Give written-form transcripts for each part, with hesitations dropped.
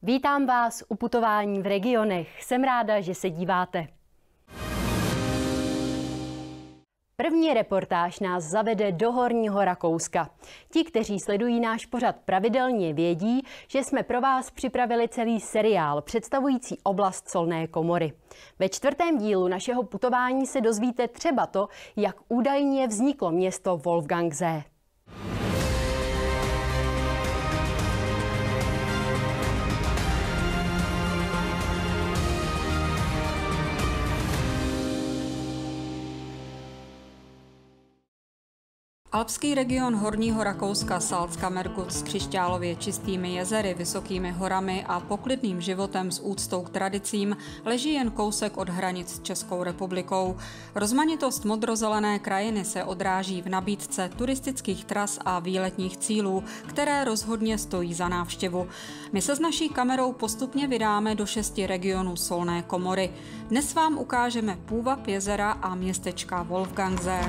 Vítám vás u putování v regionech. Jsem ráda, že se díváte. První reportáž nás zavede do Horního Rakouska. Ti, kteří sledují náš pořad pravidelně, vědí, že jsme pro vás připravili celý seriál představující oblast Solné komory. Ve 4. dílu našeho putování se dozvíte třeba to, jak údajně vzniklo město Wolfgangsee. Alpský region Horního Rakouska Salzkammergut s křišťálově čistými jezery, vysokými horami a poklidným životem s úctou k tradicím leží jen kousek od hranic s Českou republikou. Rozmanitost modrozelené krajiny se odráží v nabídce turistických tras a výletních cílů, které rozhodně stojí za návštěvu. My se s naší kamerou postupně vydáme do 6 regionů Solné komory. Dnes vám ukážeme půvab jezera a městečka Wolfgangsee.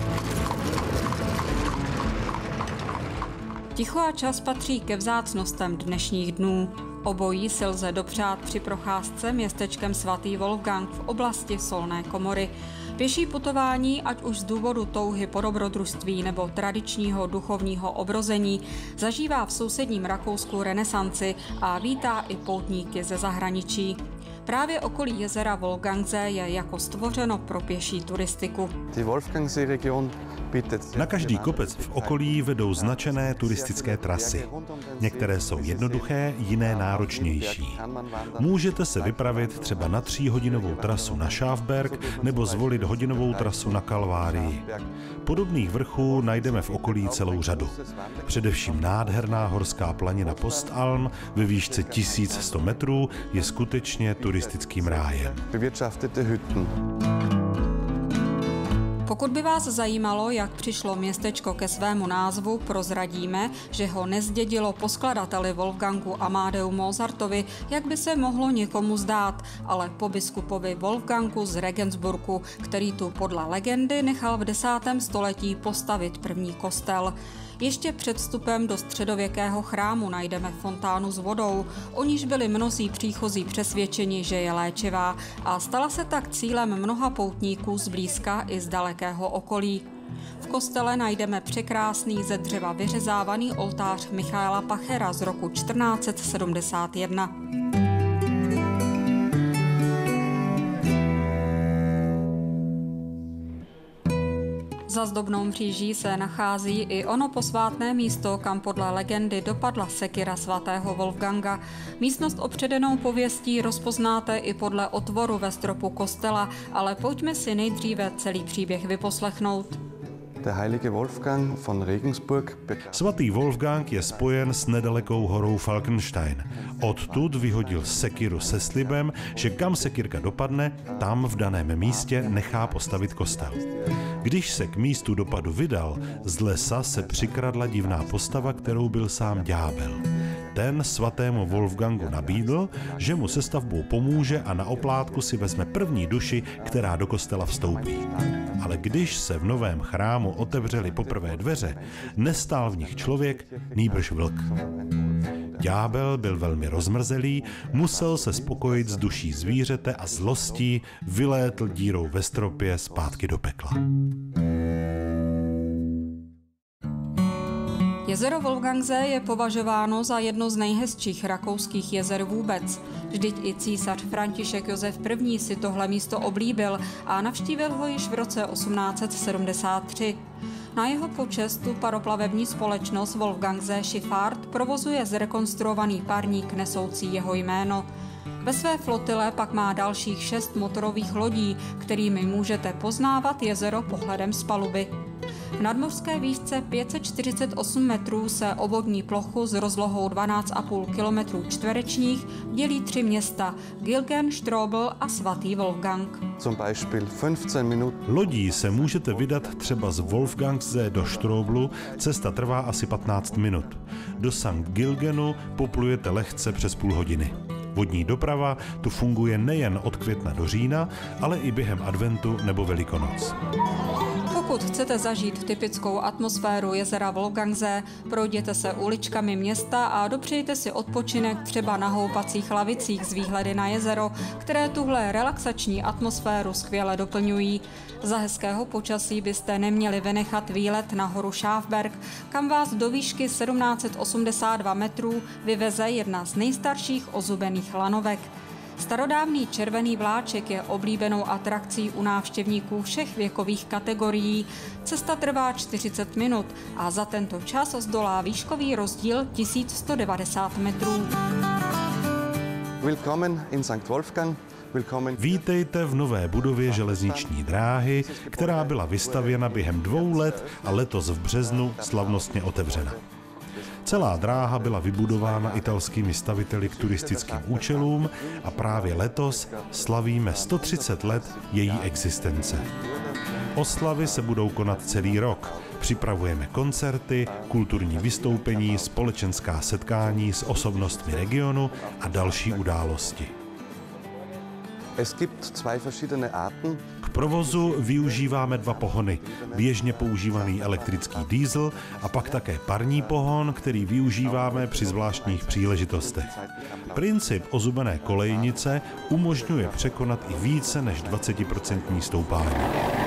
Ticho a čas patří ke vzácnostem dnešních dnů. Obojí si lze dopřát při procházce městečkem svatý Wolfgang v oblasti Solné komory. Pěší putování, ať už z důvodu touhy po dobrodružství nebo tradičního duchovního obrození, zažívá v sousedním Rakousku renesanci a vítá i poutníky ze zahraničí. Právě okolí jezera Wolfgangsee je jako stvořeno pro pěší turistiku. Na každý kopec v okolí vedou značené turistické trasy. Některé jsou jednoduché, jiné náročnější. Můžete se vypravit třeba na 3hodinovou trasu na Schafberg nebo zvolit hodinovou trasu na Kalvárii. Podobných vrchů najdeme v okolí celou řadu. Především nádherná horská planina Postalm ve výšce 1100 metrů je skutečně turistickým rájem. Pokud by vás zajímalo, jak přišlo městečko ke svému názvu, prozradíme, že ho nezdědilo po skladateli Wolfgangu Amadeu Mozartovi, jak by se mohlo někomu zdát, ale po biskupovi Wolfgangu z Regensburgu, který tu podle legendy nechal v 10. století postavit první kostel. Ještě před vstupem do středověkého chrámu najdeme fontánu s vodou, o níž byli mnozí příchozí přesvědčeni, že je léčivá, a stala se tak cílem mnoha poutníků zblízka i z dalekého okolí. V kostele najdeme překrásný ze dřeva vyřezávaný oltář Michaela Pachera z roku 1471. Za zdobnou mříží se nachází i ono posvátné místo, kam podle legendy dopadla sekira svatého Wolfganga. Místnost opředenou pověstí rozpoznáte i podle otvoru ve stropu kostela, ale pojďme si nejdříve celý příběh vyposlechnout. Svatý Wolfgang je spojen s nedalekou horou Falkenstein. Odtud vyhodil sekiru se slibem, že kam sekirka dopadne, tam v daném místě nechá postavit kostel. Když se k místu dopadu vydal, z lesa se přikradla divná postava, kterou byl sám ďábel. Ten svatému Wolfgangu nabídl, že mu se stavbou pomůže a na oplátku si vezme první duši, která do kostela vstoupí. Ale když se v novém chrámu otevřely poprvé dveře, nestál v nich člověk, nýbrž vlk. Ďábel byl velmi rozmrzelý, musel se spokojit s duší zvířete a zlostí vylétl dírou ve stropě zpátky do pekla. Jezero Wolfgangsee je považováno za jedno z nejhezčích rakouských jezer vůbec. Vždyť i císař František Josef I. si tohle místo oblíbil a navštívil ho již v roce 1873. Na jeho počest paroplavební společnost Wolfgangsee Schifffahrt provozuje zrekonstruovaný parník nesoucí jeho jméno. Ve své flotile pak má dalších 6 motorových lodí, kterými můžete poznávat jezero pohledem z paluby. V nadmořské výšce 548 metrů se o vodní plochu s rozlohou 12,5 km čtverečních dělí 3 města – Gilgen, Strobl a svatý Wolfgang. Lodí se můžete vydat třeba z Wolfgangsee do Stroblu, cesta trvá asi 15 minut. Do St. Gilgenu poplujete lehce přes půl hodiny. Vodní doprava tu funguje nejen od května do října, ale i během adventu nebo Velikonoc. Po Pokud chcete zažít typickou atmosféru jezera Wolfgangsee, projděte se uličkami města a dopřejte si odpočinek třeba na houpacích lavicích z výhledy na jezero, které tuhle relaxační atmosféru skvěle doplňují. Za hezkého počasí byste neměli vynechat výlet na horu Schafberg, kam vás do výšky 1782 metrů vyveze jedna z nejstarších ozubených lanovek. Starodávný červený vláček je oblíbenou atrakcí u návštěvníků všech věkových kategorií. Cesta trvá 40 minut a za tento čas zdolá výškový rozdíl 1190 metrů. Willkommen in St. Wolfgang. Vítejte v nové budově železniční dráhy, která byla vystavěna během 2 let a letos v březnu slavnostně otevřena. Celá dráha byla vybudována italskými staviteli k turistickým účelům a právě letos slavíme 130 let její existence. Oslavy se budou konat celý rok. Připravujeme koncerty, kulturní vystoupení, společenská setkání s osobnostmi regionu a další události. K provozu využíváme 2 pohony. Běžně používaný elektrický diesel a pak také parní pohon, který využíváme při zvláštních příležitostech. Princip ozubené kolejnice umožňuje překonat i více než 20% stoupání.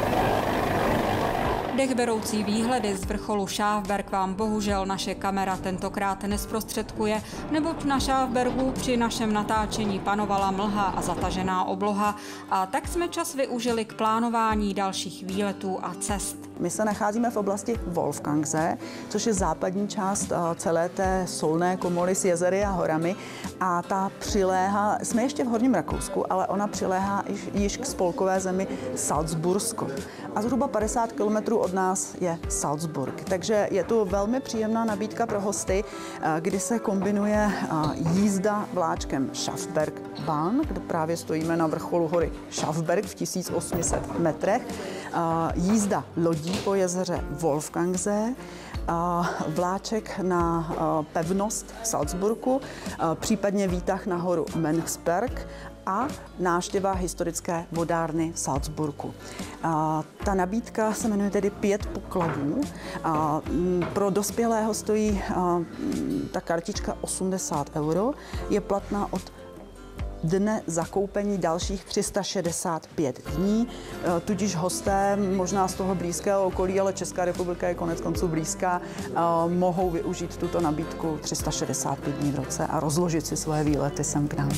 Dechberoucí výhledy z vrcholu Schafberg vám bohužel naše kamera tentokrát nezprostředkuje, neboť na Schafbergu při našem natáčení panovala mlha a zatažená obloha a tak jsme čas využili k plánování dalších výletů a cest. My se nacházíme v oblasti Wolfgangsee, což je západní část celé té solné komory s jezery a horami a ta přiléhá, jsme ještě v Horním Rakousku, ale ona přiléhá již k spolkové zemi Salzbursko. A zhruba 50 km od nás je Salzburg. Takže je tu velmi příjemná nabídka pro hosty, kdy se kombinuje jízda vláčkem Schafbergbahn, kde právě stojíme na vrcholu hory Schafberg v 1800 metrech, jízda lodí po jezeře Wolfgangsee, vláček na pevnost v Salzburgu, případně výtah na horu Mönchsberg a návštěva historické vodárny v Salzburgu. Ta nabídka se jmenuje tedy 5 pokladů. Pro dospělého stojí ta kartička 80 €. Je platná od dne zakoupení dalších 365 dní, tudíž hosté možná z toho blízkého okolí, ale Česká republika je konec konců blízká, mohou využít tuto nabídku 365 dní v roce a rozložit si svoje výlety sem k nám.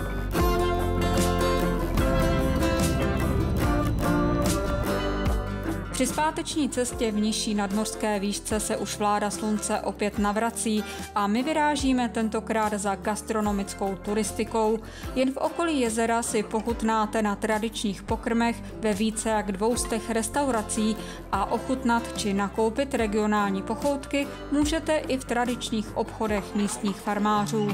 Při zpáteční cestě v nižší nadmořské výšce se už vláda slunce opět navrací a my vyrážíme tentokrát za gastronomickou turistikou. Jen v okolí jezera si pochutnáte na tradičních pokrmech ve více jak 200 restaurací a ochutnat či nakoupit regionální pochoutky můžete i v tradičních obchodech místních farmářů.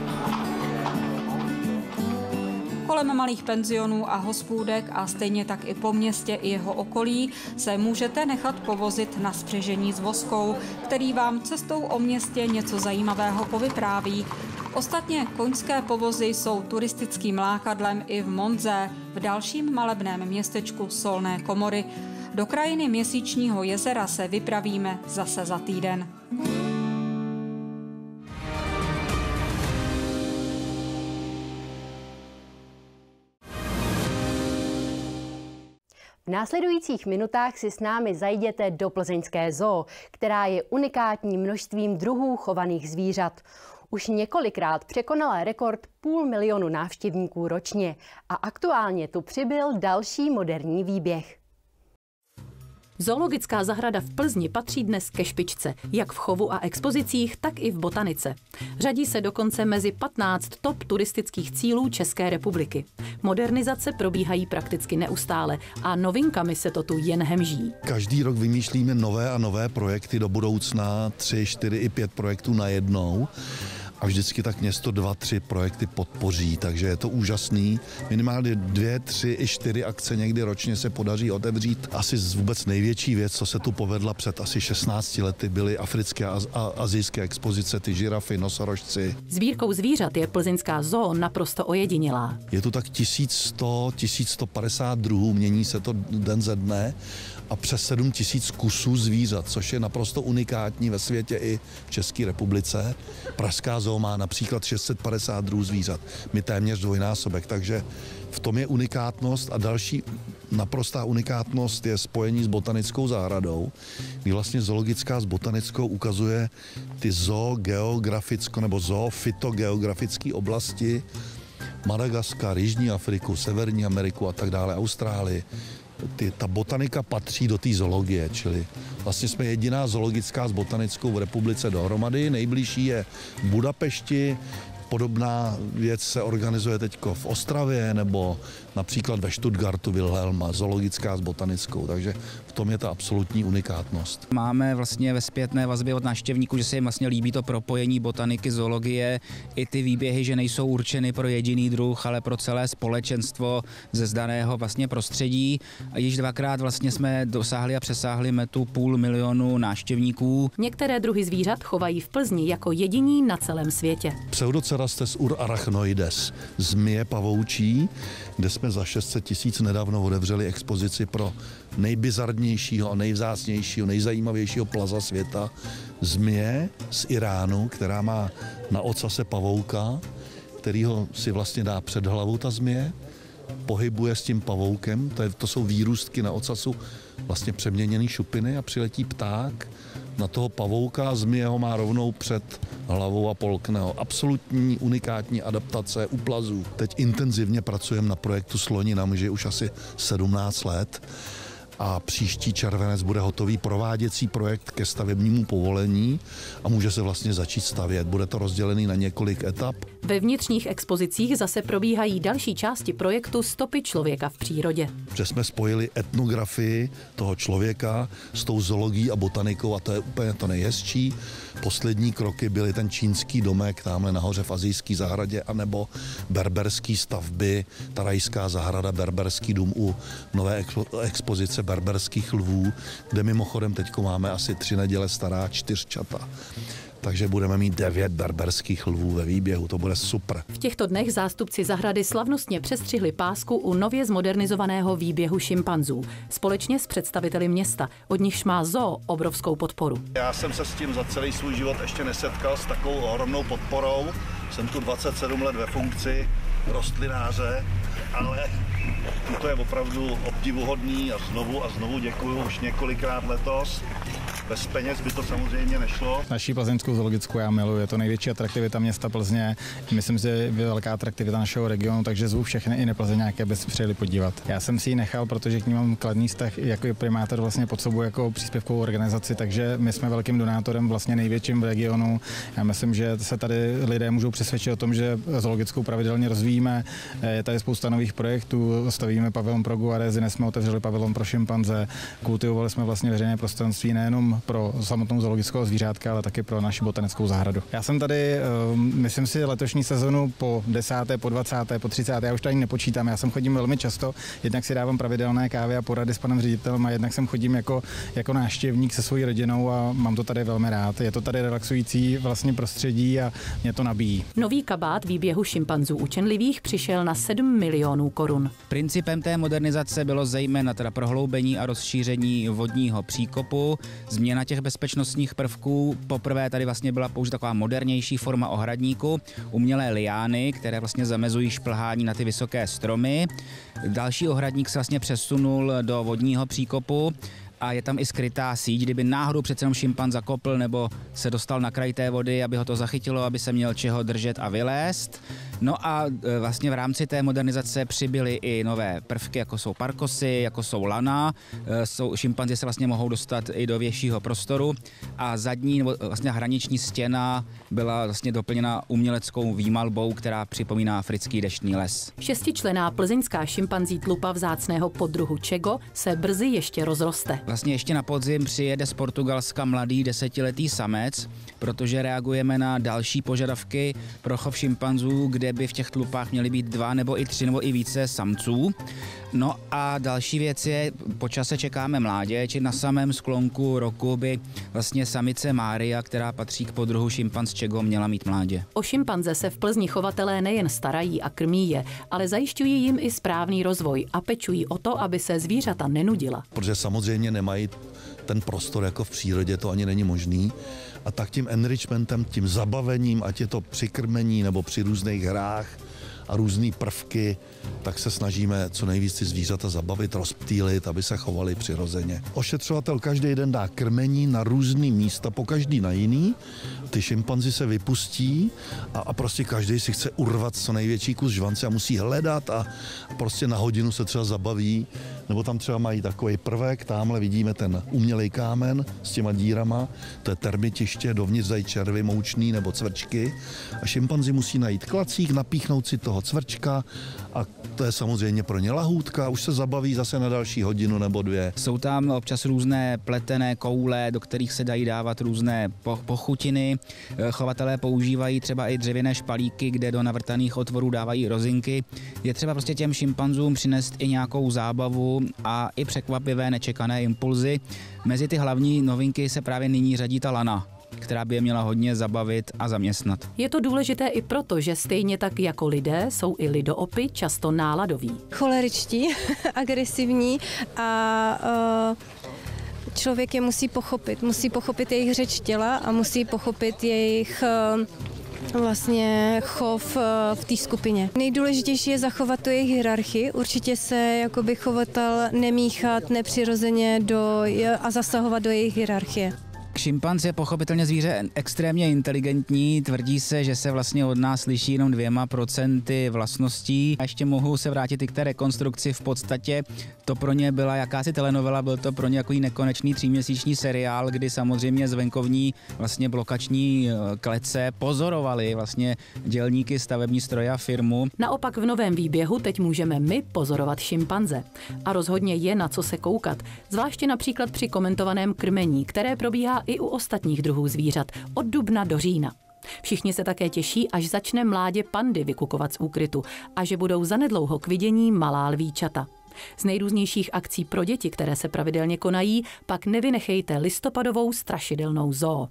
Kolem malých penzionů a hospůdek a stejně tak i po městě i jeho okolí se můžete nechat povozit na spřežení s voskou, který vám cestou o městě něco zajímavého povypráví. Ostatně koňské povozy jsou turistickým lákadlem i v Monzé, v dalším malebném městečku Solné komory. Do krajiny Měsíčního jezera se vypravíme zase za týden. V následujících minutách si s námi zajděte do plzeňské zoo, která je unikátní množstvím druhů chovaných zvířat. Už několikrát překonala rekord 500 000 návštěvníků ročně a aktuálně tu přibyl další moderní výběh. Zoologická zahrada v Plzni patří dnes ke špičce, jak v chovu a expozicích, tak i v botanice. Řadí se dokonce mezi 15 top turistických cílů České republiky. Modernizace probíhají prakticky neustále a novinkami se to tu jen hemží. Každý rok vymýšlíme nové a nové projekty do budoucna, 3, 4 i 5 projektů najednou. a vždycky tak město 2-3 projekty podpoří, takže je to úžasný. Minimálně 2, 3 i 4 akce někdy ročně se podaří otevřít. Asi vůbec největší věc, co se tu povedla před asi 16 lety, byly africké a asijské expozice, ty žirafy, nosorožci. Sbírkou zvířat je plzeňská zoo naprosto ojedinělá. Je tu tak 1100-1150 druhů, mění se to den ze dne a přes 7000 kusů zvířat, což je naprosto unikátní ve světě i v České republice. Pražská zoo má například 650 druhů zvířat, my téměř dvojnásobek, takže v tom je unikátnost a další naprostá unikátnost je spojení s botanickou zahradou, kdy vlastně zoologická s botanickou ukazuje ty zoogeograficko nebo zoofitogeografické oblasti, Madagaskar, Jižní Afriku, Severní Ameriku a tak dále, Austrálii. Ta botanika patří do té zoologie, čili vlastně jsme jediná zoologická s botanickou v republice dohromady. Nejbližší je v Budapešti, podobná věc se organizuje teď v Ostravě nebo například ve Stuttgartu Wilhelma, zoologická s botanickou, takže v tom je ta absolutní unikátnost. Máme vlastně ve zpětné vazbě od návštěvníků, že se jim vlastně líbí to propojení botaniky, zoologie, i ty výběhy, že nejsou určeny pro jediný druh, ale pro celé společenstvo ze zdaného vlastně prostředí. A již 2krát vlastně jsme dosáhli a přesáhli metu 500 000 návštěvníků. Některé druhy zvířat chovají v Plzni jako jediní na celém světě. Pseudocerastes urarachnoides, zmije pavoučí, kde jsme za 600 000 nedávno otevřeli expozici pro nejbizarnějšího a nejvzácnějšího, nejzajímavějšího plaza světa, zmije z Iránu, která má na ocase pavouka, kterýho si vlastně dá před hlavu ta zmije, pohybuje s tím pavoukem, to jsou výrůstky na ocasu vlastně přeměněný šupiny a přiletí pták na toho pavouka a zmije ho má rovnou před hlavou a polkne ho. Absolutní unikátní adaptace u plazů. Teď intenzivně pracujeme na projektu Sloni na mži už asi 17 let a příští červenec bude hotový prováděcí projekt ke stavebnímu povolení a může se vlastně začít stavět. Bude to rozdělený na několik etap. Ve vnitřních expozicích zase probíhají další části projektu Stopy člověka v přírodě. Že jsme spojili etnografii toho člověka s tou zoologií a botanikou a to je úplně to nejhezčí. Poslední kroky byly ten čínský domek tamhle nahoře v asijské zahradě anebo berberský stavby, ta rajská zahrada, berberský dům u nové expozice berberských lvů, kde mimochodem teď máme asi 3 neděle stará 4čata. Takže budeme mít 9 berberských lvů ve výběhu, to bude super. V těchto dnech zástupci zahrady slavnostně přestřihli pásku u nově zmodernizovaného výběhu šimpanzů. Společně s představiteli města, od nichž má zoo obrovskou podporu. Já jsem se s tím za celý svůj život ještě nesetkal s takovou ohromnou podporou. Jsem tu 27 let ve funkci rostlináře, ale to je opravdu obdivuhodný a znovu děkuju už několikrát letos. Bez peněz by to samozřejmě nešlo. Naší plzeňskou zoologickou já miluji, je to největší atraktivita města Plzně. Myslím, že je velká atraktivita našeho regionu, takže zvu všechny i neplzeňáky, aby se přijeli podívat. Já jsem si ji nechal, protože k ní mám kladný vztah jako primátor vlastně pod sebou jako příspěvkovou organizaci, takže my jsme velkým donátorem vlastně největším v regionu. Já myslím, že se tady lidé můžou přesvědčit o tom, že zoologickou pravidelně rozvíjíme. Je tady spousta nových projektů, stavíme pavilon pro guarezy, dnes jsme otevřeli pavilon pro šimpanze, kultivovali jsme vlastně veřejné prostranství nejenom pro samotnou zoologickou zvířátka, ale taky pro naši botanickou zahradu. Já jsem tady, myslím si, letošní sezonu po 10., po 20., po 30., já už tady nepočítám, já sem chodím velmi často, jednak si dávám pravidelné kávy a porady s panem ředitelem a jednak sem chodím jako návštěvník se svojí rodinou a mám to tady velmi rád. Je to tady relaxující vlastně prostředí a mě to nabíjí. Nový kabát výběhu šimpanzů učenlivých přišel na 7 milionů korun. Principem té modernizace bylo zejména teda prohloubení a rozšíření vodního příkopu, změna těch bezpečnostních prvků. Poprvé tady vlastně byla použita taková modernější forma ohradníku, umělé liány, které vlastně zamezují šplhání na ty vysoké stromy. Další ohradník se vlastně přesunul do vodního příkopu a je tam i skrytá síť, kdyby náhodou přece jenom šimpan zakopl nebo se dostal na kraj té vody, aby ho to zachytilo, aby se měl čeho držet a vylézt. No a vlastně v rámci té modernizace přibyly i nové prvky, jako jsou parkosy, jako jsou lana. Šimpanzi se vlastně mohou dostat i do většího prostoru a zadní nebo vlastně hraniční stěna byla vlastně doplněna uměleckou výmalbou, která připomíná africký deštný les. 6členná plzeňská šimpanzí tlupa vzácného poddruhu čego se brzy ještě rozroste. Vlastně ještě na podzim přijede z Portugalska mladý 10letý samec, protože reagujeme na další požadavky pro chov šimpanzů, kde by v těch tlupách měly být 2 nebo i 3 nebo i více samců. No a další věc je, po čase čekáme mláděč, na samém sklonku roku by vlastně samice Mária, která patří k podruhu šimpanz Čego, měla mít mládě. O šimpanze se v Plzni chovatelé nejen starají a krmí je, ale zajišťují jim i správný rozvoj a pečují o to, aby se zvířata nenudila. Protože samozřejmě nemají ten prostor jako v přírodě, to ani není možný. A tak tím enrichmentem, tím zabavením, ať je to při krmení nebo při různých hrách a různý prvky, tak se snažíme co nejvíc ty zvířata zabavit, rozptýlit, aby se chovali přirozeně. Ošetřovatel každý den dá krmení na různý místa, po každý na jiný. Ty šimpanzi se vypustí a prostě každý si chce urvat co největší kus žvance a musí hledat a prostě na hodinu se třeba zabaví. Nebo tam třeba mají takový prvek, tamhle vidíme ten umělej kámen s těma dírama, to je termitiště, dovnitř dají červy moučný nebo cvrčky a šimpanzi musí najít klacík, napíchnout si toho cvrčka a to je samozřejmě pro ně lahůdka, už se zabaví zase na další hodinu nebo 2. Jsou tam občas různé pletené koule, do kterých se dají dávat různé pochutiny. Chovatelé používají třeba i dřevěné špalíky, kde do navrtaných otvorů dávají rozinky. Je třeba prostě těm šimpanzům přinést i nějakou zábavu a i překvapivé nečekané impulzy. Mezi ty hlavní novinky se právě nyní řadí ta lana, která by je měla hodně zabavit a zaměstnat. Je to důležité i proto, že stejně tak jako lidé jsou i lidoopy často náladoví. Choleričtí, agresivní a člověk je musí pochopit jejich řeč těla a musí pochopit jejich vlastně chov v té skupině. Nejdůležitější je zachovat tu jejich hierarchii. Určitě se jakoby chovatel nemíchat nepřirozeně a zasahovat do jejich hierarchie. Šimpanz je pochopitelně zvíře extrémně inteligentní, tvrdí se, že se vlastně od nás liší jenom 2% vlastností. A ještě mohu se vrátit i k té rekonstrukci. V podstatě to pro ně byla jakási telenovela, byl to pro ně jako nekonečný 3měsíční seriál, kdy samozřejmě z venkovní vlastně blokační klece pozorovali vlastně dělníky stavební stroje a firmu. Naopak v novém výběhu teď můžeme my pozorovat šimpanze. A rozhodně je na co se koukat, zvláště například při komentovaném krmení, které probíhá i u ostatních druhů zvířat, od dubna do října. Všichni se také těší, až začne mládě pandy vykukovat z úkrytu a že budou zanedlouho k vidění malá lvíčata. Z nejrůznějších akcí pro děti, které se pravidelně konají, pak nevynechejte listopadovou strašidelnou zoo.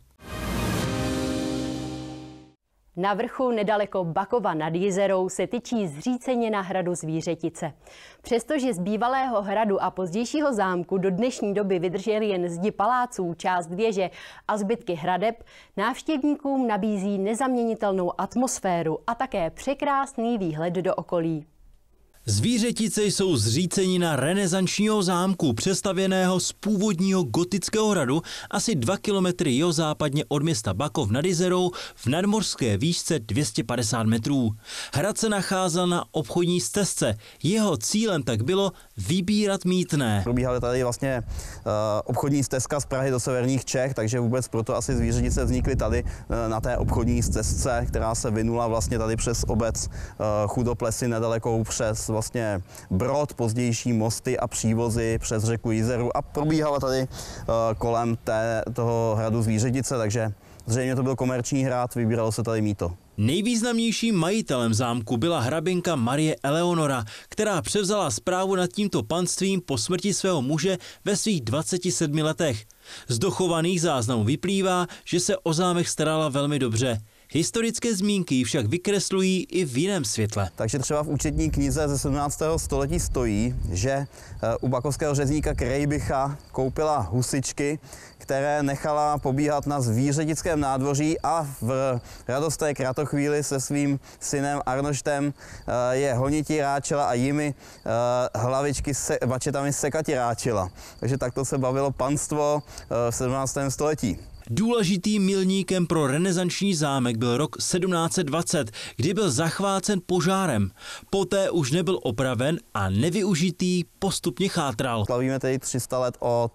Na vrchu nedaleko Bakova nad Jizerou se tyčí zřícenina hradu Zvířetice. Přestože z bývalého hradu a pozdějšího zámku do dnešní doby vydržely jen zdi paláců, část věže a zbytky hradeb, návštěvníkům nabízí nezaměnitelnou atmosféru a také překrásný výhled do okolí. Zvířetice jsou zřícenina renesančního zámku, přestavěného z původního gotického hradu asi 2 kilometry jihozápadně od města Bakov nad Jizerou v nadmořské výšce 250 metrů. Hrad se nacházel na obchodní stezce. Jeho cílem tak bylo vybírat mýtné. Probíhaly tady vlastně obchodní stezka z Prahy do severních Čech, takže vůbec proto asi Zvířetice vznikly tady na té obchodní stezce, která se vinula vlastně tady přes obec Chudoplesy nedalekou přes vlastně Brod, pozdější mosty a přívozy přes řeku Jizeru a probíhala tady kolem toho hradu Zvířetice, takže zřejmě to byl komerční hrad, vybíralo se tady mýto. Nejvýznamnějším majitelem zámku byla hraběnka Marie Eleonora, která převzala správu nad tímto panstvím po smrti svého muže ve svých 27 letech. Z dochovaných záznamů vyplývá, že se o zámek starala velmi dobře. Historické zmínky ji však vykreslují i v jiném světle. Takže třeba v účetní knize ze 17. století stojí, že u bakovského řezníka Krejbycha koupila husičky, které nechala pobíhat na zvířetickém nádvoří a v radostné kratochvíli se svým synem Arnoštem je honiti ráčela a jimi hlavičky bačetami sekati ráčela. Takže takto se bavilo panstvo v 17. století. Důležitým milníkem pro renesanční zámek byl rok 1720, kdy byl zachvácen požárem. Poté už nebyl opraven a nevyužitý postupně chátral. Slavíme tedy 300 let od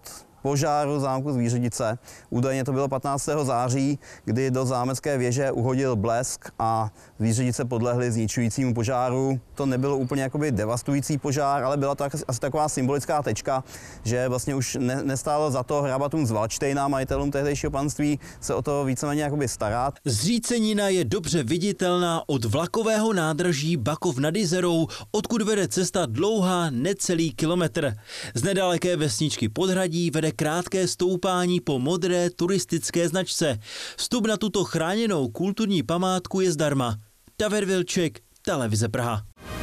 požáru zámku Zvíředice. Údajně to bylo 15. září, kdy do zámecké věže uhodil blesk a Zvíředice podlehly zničujícímu požáru. To nebylo úplně jakoby devastující požár, ale byla to asi taková symbolická tečka, že vlastně už nestálo za to hrabatům z Valdštejna, majitelům tehdejšího panství, se o to víceméně jakoby starat. Zřícenina je dobře viditelná od vlakového nádraží Bakov nad Jizerou, odkud vede cesta dlouhá necelý kilometr. Z nedaleké vesničky Podhradí vede krátké stoupání po modré turistické značce. Vstup na tuto chráněnou kulturní památku je zdarma. David Vilček, Televize Praha.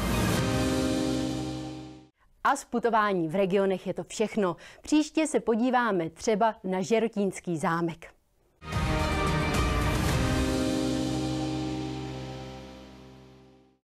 A z putování v regionech je to všechno. Příště se podíváme třeba na Žerotínský zámek.